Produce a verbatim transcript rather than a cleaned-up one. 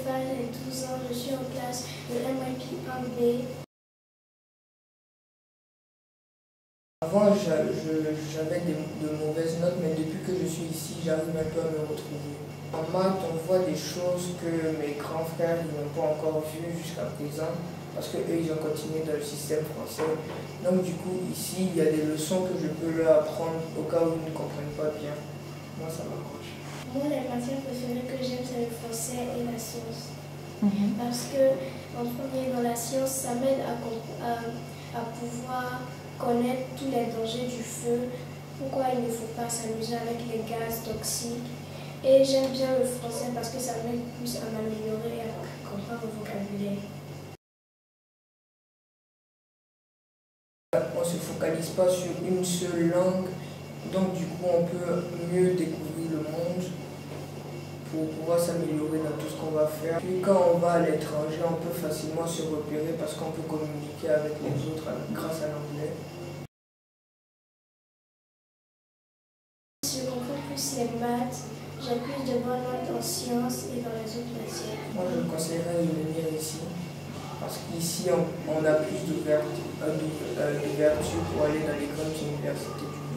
Stéphane, j'ai douze ans, je suis en classe de M I P un B. Avant, j'avais de mauvaises notes, mais depuis que je suis ici, j'arrive un peu à me retrouver. En maths, on voit des choses que mes grands frères n'ont pas encore vues jusqu'à présent, parce qu'eux, ils ont continué dans le système français. Donc du coup, ici, il y a des leçons que je peux leur apprendre au cas où ils ne comprennent pas bien. Moi, ça m'arrange. Moi, les matières préférées que j'aime, c'est le français et la science. Mm-hmm. Parce que, en premier, dans la science, ça m'aide à, à, à pouvoir connaître tous les dangers du feu, pourquoi il ne faut pas s'amuser avec les gaz toxiques. Et j'aime bien le français parce que ça m'aide plus à m'améliorer et à comprendre le vocabulaire. On ne se focalise pas sur une seule langue, donc du coup on peut mieux découvrir le monde pour pouvoir s'améliorer dans tout ce qu'on va faire. Puis quand on va à l'étranger, on peut facilement se repérer parce qu'on peut communiquer avec les autres grâce à l'anglais. Je comprends plus les maths, j'ai plus de bonnes notes en sciences et dans les autres matières. Moi je conseillerais de venir ici parce qu'ici on, on a plus d'ouverture pour aller dans les grandes universités du monde.